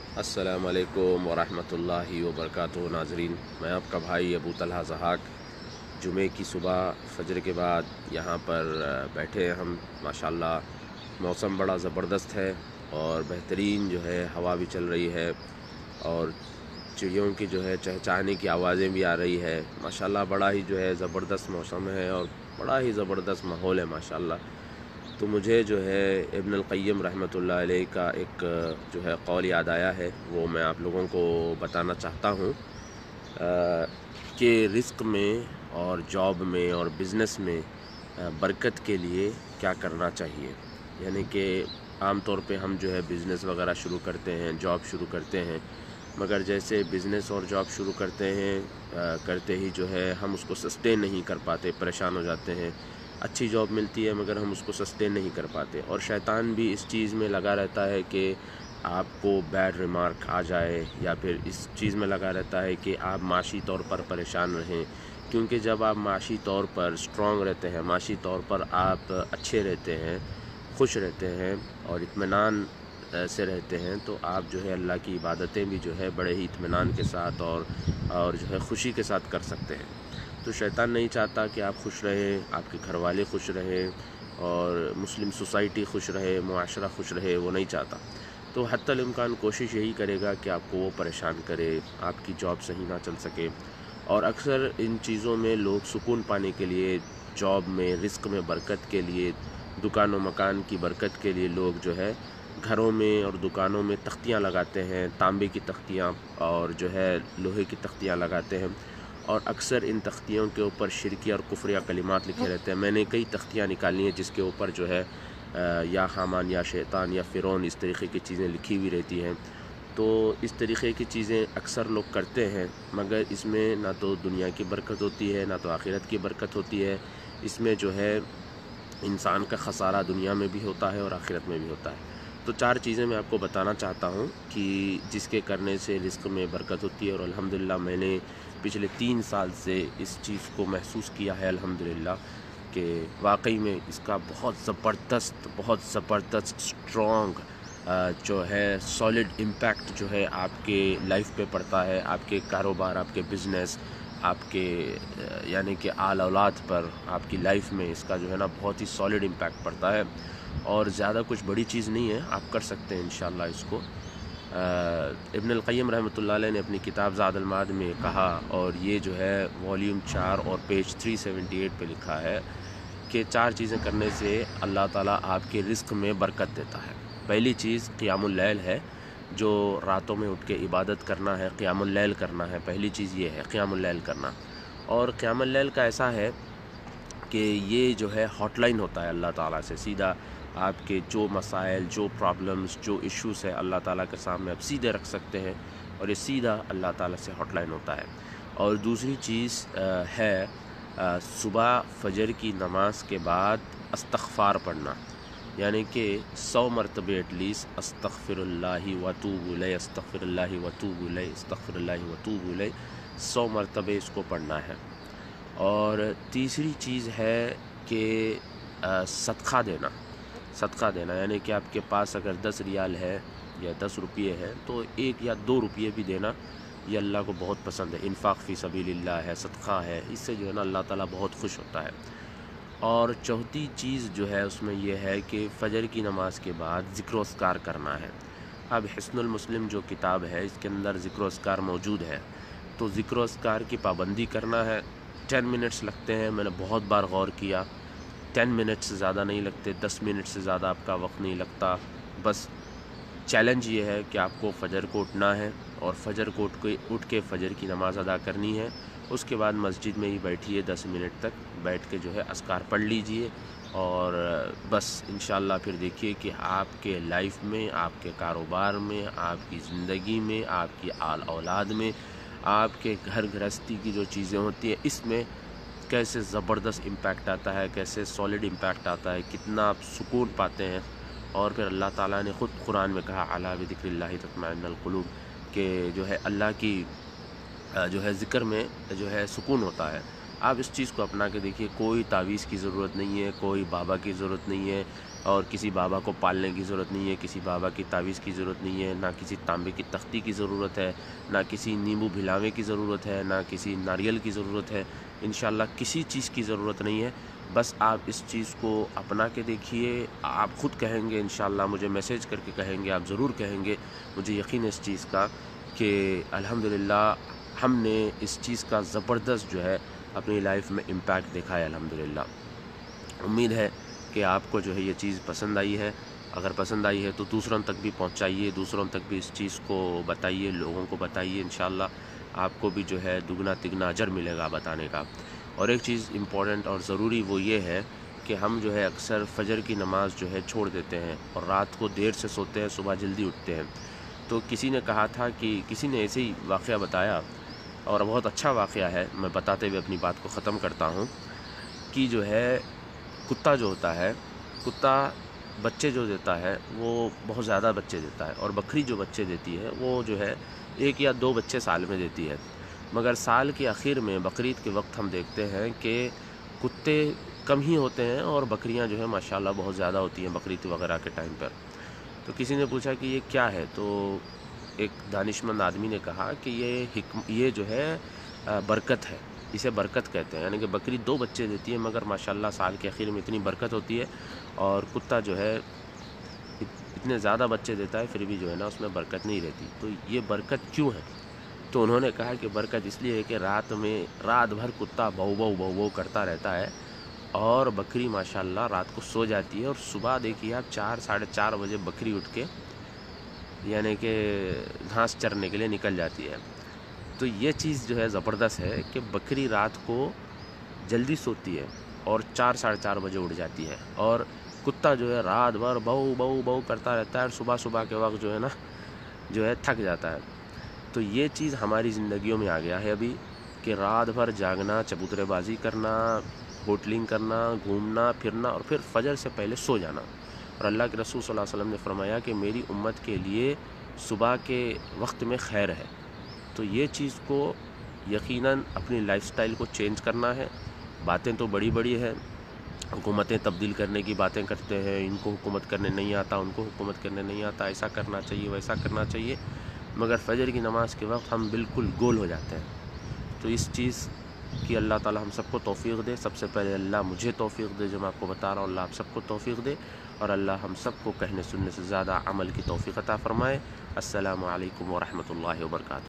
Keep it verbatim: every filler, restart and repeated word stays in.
السلام علیکم ورحمۃ اللہ وبرکاتہ ناظرین، میں آپ کا بھائی ابو طلحہ ضحاک جمعے کی صبح فجر کے بعد یہاں پر بیٹھے ہیں ہم۔ ماشاءاللہ موسم بڑا زبردست ہے اور بہترین جو ہے ہوا بھی چل رہی ہے اور چڑیوں کی جو ہے چہچہانے کی آوازیں بھی آ رہی ہے۔ ماشاءاللہ بڑا ہی جو ہے زبردست موسم ہے اور بڑا ہی زبردست ماحول ہے ماشاءاللہ۔ تو مجھے جو ہے ابن القیم رحمۃ اللہ علیہ کا ایک جو ہے قول یاد آیا ہے، وہ میں آپ لوگوں کو بتانا چاہتا ہوں کہ رزق میں اور جاب میں اور بزنس میں برکت کے لیے کیا کرنا چاہیے۔ یعنی کہ عام طور پہ ہم جو ہے بزنس وغیرہ شروع کرتے ہیں، جاب شروع کرتے ہیں، مگر جیسے بزنس اور جاب شروع کرتے ہیں کرتے ہی جو ہے ہم اس کو سسٹین نہیں کر پاتے، پریشان ہو جاتے ہیں۔ اچھی جاب ملتی ہے مگر ہم اس کو سسٹین نہیں کر پاتے، اور شیطان بھی اس چیز میں لگا رہتا ہے کہ آپ کو بیڈ ریمارک آ جائے، یا پھر اس چیز میں لگا رہتا ہے کہ آپ معاشی طور پر پریشان رہیں، کیونکہ جب آپ معاشی طور پر اسٹرانگ رہتے ہیں، معاشی طور پر آپ اچھے رہتے ہیں، خوش رہتے ہیں اور اطمینان سے رہتے ہیں، تو آپ جو ہے اللہ کی عبادتیں بھی جو ہے بڑے ہی اطمینان کے ساتھ اور اور جو ہے خوشی کے ساتھ کر سکتے ہیں۔ تو شیطان نہیں چاہتا کہ آپ خوش رہیں، آپ کے گھر والے خوش رہیں اور مسلم سوسائٹی خوش رہے، معاشرہ خوش رہے، وہ نہیں چاہتا۔ تو حتی الامکان کوشش یہی کرے گا کہ آپ کو وہ پریشان کرے، آپ کی جاب صحیح نہ چل سکے۔ اور اکثر ان چیزوں میں لوگ سکون پانے کے لیے، جاب میں، رزق میں برکت کے لیے، دکان و مکان کی برکت کے لیے لوگ جو ہے گھروں میں اور دکانوں میں تختیاں لگاتے ہیں، تانبے کی تختیاں اور جو ہے لوہے کی تختیاں لگاتے ہیں، اور اکثر ان تختیوں کے اوپر شرکی اور کفریہ کلمات لکھے رہتے ہیں۔ میں نے کئی تختیاں نکالی ہیں جس کے اوپر جو ہے یا حامان یا شیطان یا فرعون اس طریقے کی چیزیں لکھی ہوئی رہتی ہیں۔ تو اس طریقے کی چیزیں اکثر لوگ کرتے ہیں، مگر اس میں نہ تو دنیا کی برکت ہوتی ہے، نہ تو آخرت کی برکت ہوتی ہے۔ اس میں جو ہے انسان کا خسارہ دنیا میں بھی ہوتا ہے اور آخرت میں بھی ہوتا ہے۔ تو چار چیزیں میں آپ کو بتانا چاہتا ہوں کہ جس کے کرنے سے رزق میں برکت ہوتی ہے، اور الحمدللہ میں نے پچھلے تین سال سے اس چیز کو محسوس کیا ہے الحمدللہ کہ واقعی میں اس کا بہت زبردست بہت زبردست اسٹرانگ جو ہے سالڈ امپیکٹ جو ہے آپ کے لائف پہ پڑتا ہے، آپ کے کاروبار، آپ کے بزنس، آپ کے یعنی کہ آل اولاد پر، آپ کی لائف میں اس کا جو ہے نا بہت ہی سالڈ امپیکٹ پڑتا ہے، اور زیادہ کچھ بڑی چیز نہیں ہے، آپ کر سکتے ہیں انشاءاللہ اس کو۔ ابن القیم رحمۃ اللہ علیہ نے اپنی کتاب زاد المعاد میں کہا، اور یہ جو ہے والیوم چار اور پیج تین سو اٹھہتر پہ لکھا ہے کہ چار چیزیں کرنے سے اللہ تعالیٰ آپ کے رزق میں برکت دیتا ہے۔ پہلی چیز قیام اللیل ہے، جو راتوں میں اٹھ کے عبادت کرنا ہے، قیام اللیل کرنا ہے، پہلی چیز یہ ہے قیام اللیل کرنا۔ اور قیام اللیل کا ایسا ہے کہ یہ جو ہے ہاٹ لائن ہوتا ہے اللہ تعالیٰ سے، سیدھا آپ کے جو مسائل، جو پرابلمز، جو ایشوز ہے اللہ تعالیٰ کے سامنے آپ سیدھے رکھ سکتے ہیں، اور یہ سیدھا اللہ تعالیٰ سے ہاٹ لائن ہوتا ہے۔ اور دوسری چیز ہے صبح فجر کی نماز کے بعد استغفار پڑھنا، یعنی کہ سو مرتبہ ایٹ لیسٹ استغفر اللہ واتوب الیہ، استغفر اللہ واتوب الیہ، استغفر اللہ واتوب الیہ، سو مرتبہ اس کو پڑھنا ہے۔ اور تیسری چیز ہے کہ صدقہ دینا، صدقہ دینا یعنی کہ آپ کے پاس اگر دس ریال ہے یا دس روپیے ہے تو ایک یا دو روپیے بھی دینا، یہ اللہ کو بہت پسند ہے۔ انفاق فی سبیل اللہ ہے، صدقہ ہے، اس سے جو ہے نا اللہ تعالیٰ بہت خوش ہوتا ہے۔ اور چوتھی چیز جو ہے اس میں یہ ہے کہ فجر کی نماز کے بعد ذکر و اذکار کرنا ہے۔ اب حصن المسلم جو کتاب ہے اس کے اندر ذکر و اذکار موجود ہے، تو ذکر و اذکار کی پابندی کرنا ہے۔ ٹین منٹس لگتے ہیں، میں نے بہت بار غور کیا، ٹین منٹ سے زیادہ نہیں لگتے، دس منٹ سے زیادہ آپ کا وقت نہیں لگتا۔ بس چیلنج یہ ہے کہ آپ کو فجر کو اٹھنا ہے اور فجر کو اٹھ کے اٹھ کے فجر کی نماز ادا کرنی ہے۔ اس کے بعد مسجد میں ہی بیٹھیے، دس منٹ تک بیٹھ کے جو ہے اذکار پڑھ لیجئے، اور بس انشاءاللہ پھر دیکھیے کہ آپ کے لائف میں، آپ کے کاروبار میں، آپ کی زندگی میں، آپ کی آل اولاد میں، آپ کے گھر گھرستی کی جو چیزیں ہوتی ہیں اس میں کیسے زبردست امپیکٹ آتا ہے، کیسے سالڈ امپیکٹ آتا ہے، کتنا آپ سکون پاتے ہیں۔ اور پھر اللہ تعالیٰ نے خود قرآن میں کہا الا بذکر اللہ تطمئن القلوب، کہ جو ہے اللہ کی جو ہے ذکر میں جو ہے سکون ہوتا ہے۔ آپ اس چیز کو اپنا کے دیکھیے، کوئی تعویذ کی ضرورت نہیں ہے، کوئی بابا کی ضرورت نہیں ہے، اور کسی بابا کو پالنے کی ضرورت نہیں ہے، کسی بابا کی تعویذ کی ضرورت نہیں ہے، نہ کسی تانبے کی تختی کی ضرورت ہے، نہ کسی نیمبو بھلاوے کی ضرورت ہے، نہ کسی ناریل کی ضرورت ہے۔ انشاءاللہ کسی چیز کی ضرورت نہیں ہے، بس آپ اس چیز کو اپنا کے دیکھیے۔ آپ خود کہیں گے انشاءاللہ، مجھے میسیج کر کے کہیں گے، آپ ضرور کہیں گے، مجھے یقین ہے اس چیز کا کہ الحمدللہ ہم نے اس چیز کا زبردست جو ہے اپنی لائف میں امپیکٹ دیکھا ہے الحمدللہ۔ امید ہے کہ آپ کو جو ہے یہ چیز پسند آئی ہے۔ اگر پسند آئی ہے تو دوسروں تک بھی پہنچائیے، دوسروں تک بھی اس چیز کو بتائیے، لوگوں کو بتائیے، انشاءاللہ آپ کو بھی جو ہے دگنا تگنا اجر ملے گا بتانے کا۔ اور ایک چیز امپورٹنٹ اور ضروری وہ یہ ہے کہ ہم جو ہے اکثر فجر کی نماز جو ہے چھوڑ دیتے ہیں اور رات کو دیر سے سوتے ہیں، صبح جلدی اٹھتے ہیں۔ تو کسی نے کہا تھا کہ کسی نے ایسے ہی واقعہ بتایا، اور بہت اچھا واقعہ ہے، میں بتاتے ہوئے اپنی بات کو ختم کرتا ہوں، کہ جو ہے کتا جو ہوتا ہے، کتا بچے جو دیتا ہے وہ بہت زیادہ بچے دیتا ہے، اور بکری جو بچے دیتی ہے وہ جو ہے ایک یا دو بچے سال میں دیتی ہے۔ مگر سال کے آخر میں بقرعید کے وقت ہم دیکھتے ہیں کہ کتے کم ہی ہوتے ہیں اور بکریاں جو ہے ماشاءاللہ بہت زیادہ ہوتی ہیں بقرعید وغیرہ کے ٹائم پر۔ تو کسی نے پوچھا کہ یہ کیا ہے، تو ایک دانشمند آدمی نے کہا کہ یہ حکم یہ جو ہے برکت ہے، اسے برکت کہتے ہیں، یعنی کہ بکری دو بچے دیتی ہے مگر ماشاءاللہ سال کے آخر میں اتنی برکت ہوتی ہے، اور کتا جو ہے اتنے زیادہ بچے دیتا ہے پھر بھی جو ہے نا اس میں برکت نہیں رہتی۔ تو یہ برکت کیوں ہے؟ تو انہوں نے کہا کہ برکت اس لیے ہے کہ رات میں رات بھر کتا بھو بھو بھو بھو کرتا رہتا ہے، اور بکری ماشاءاللہ رات کو سو جاتی ہے، اور صبح دیکھیے آپ چار ساڑھے چار بجے بکری اٹھ کے یعنی کہ گھاس چرنے کے لیے نکل جاتی ہے۔ تو یہ چیز جو ہے زبردست ہے کہ بکری رات کو جلدی سوتی ہے اور چار ساڑھے چار بجے اٹھ جاتی ہے، اور کتا جو ہے رات بھر بہو بہو بہو کرتا رہتا ہے، اور صبح صبح کے وقت جو ہے نا جو ہے تھک جاتا ہے۔ تو یہ چیز ہماری زندگیوں میں آ گیا ہے ابھی، کہ رات بھر جاگنا، چبوترے بازی کرنا، ہوٹلنگ کرنا، گھومنا پھرنا، اور پھر فجر سے پہلے سو جانا۔ اور اللہ کے رسول صلی اللہ علیہ وسلم نے فرمایا کہ میری امت کے لیے صبح کے وقت میں خیر ہے۔ تو یہ چیز کو یقیناً اپنی لائف سٹائل کو چینج کرنا ہے۔ باتیں تو بڑی بڑی ہیں، حکومتیں تبدیل کرنے کی باتیں کرتے ہیں، ان کو حکومت کرنے نہیں آتا، ان کو حکومت کرنے نہیں آتا، ایسا کرنا چاہیے ویسا کرنا چاہیے، مگر فجر کی نماز کے وقت ہم بالکل گول ہو جاتے ہیں۔ تو اس چیز کی اللہ تعالی ہم سب کو توفیق دے۔ سب سے پہلے اللہ مجھے توفیق دے، جو میں آپ کو بتا رہا ہوں، اللہ آپ سب کو توفیق دے، اور اللہ ہم سب کو کہنے سننے سے زیادہ عمل کی توفیق عطا فرمائے۔ السلام علیکم ورحمۃ اللہ وبرکاتہ۔